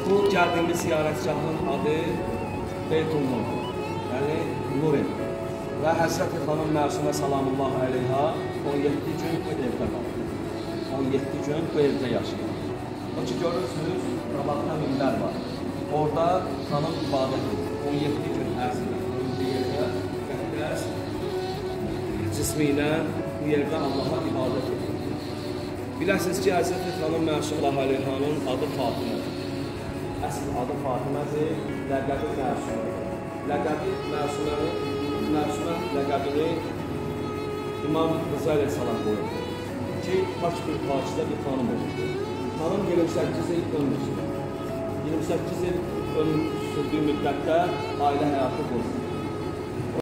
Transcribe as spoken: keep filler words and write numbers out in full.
Bu gəldiyimiz ziyarətgahın adı Beytullah, yəni Nurin. Və Həzrəti xanım Məsumə salamullah əleyha on yeddi gün bu evdə qalır. on yeddi gün bu evdə yaşayır. O ki, görürsünüz, qabaqda minbər var. Orada xanım ibadət edir. on yeddi gün ərzində bu yerdə qəddəs cismi ilə bu yerdə Allaha ibadət edir. Biləsiniz ki, Həzrəti xanım Məsumə əleyhanın adı Fatimədir. Əsl adı Fatimədir, ləqəbi Məsumə. Ləqəbi Məsumənin Məsumə ləqəbini İmam Rıza əleyhissalam qoyurdu ki, kaç bir parçada bir xanım olurdu. Xanım iyirmi səkkiz il ömür sürdü. iyirmi səkkiz il ömür sürdüyü müddətdə ailə həyatı qurdu.